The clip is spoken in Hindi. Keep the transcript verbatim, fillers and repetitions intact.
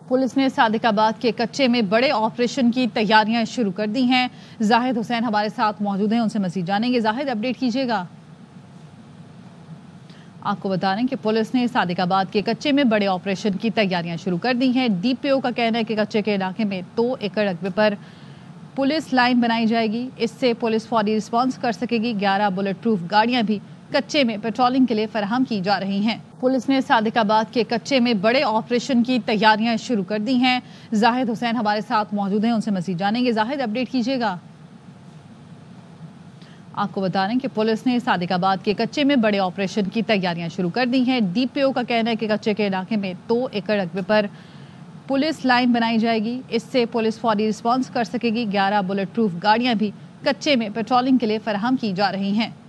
पुलिस ने सादिकाबाद के कच्चे में बड़े ऑपरेशन की तैयारियां शुरू कर दी हैं। जाहिद हुसैन हमारे साथ मौजूद हैं, उनसे मजीद जानेंगे। जाहिद, अपडेट कीजिएगा। आपको बता रहे हैं कि पुलिस ने सादिकाबाद के कच्चे में बड़े ऑपरेशन की तैयारियां शुरू कर दी हैं। डीपीओ का कहना है कि कच्चे के इलाके में दो एकड़ रकबे पर पुलिस लाइन बनाई जाएगी। इससे पुलिस फौरी रिस्पॉन्स कर सकेगी। ग्यारह बुलेट प्रूफ गाड़ियां भी कच्चे में पेट्रोलिंग के लिए फराहम की जा रही हैं। पुलिस ने सादिकाबाद के कच्चे में बड़े ऑपरेशन की तैयारियां शुरू कर दी हैं। जाहिद हुसैन हमारे साथ मौजूद हैं, उनसे मजीद जानेंगे। जाहिद, अपडेट कीजिएगा। आपको बता रहे हैं कि पुलिस ने सादिकाबाद के कच्चे में बड़े ऑपरेशन की तैयारियां शुरू कर दी हैं। डीपीओ का कहना है कि कच्चे के इलाके में दो एकड़ रकबे पर पुलिस लाइन बनाई जाएगी। इससे पुलिस फौरी रिस्पॉन्स कर सकेगी। ग्यारह बुलेट प्रूफ गाड़ियां भी कच्चे में पेट्रोलिंग के लिए फराहम की जा रही हैं।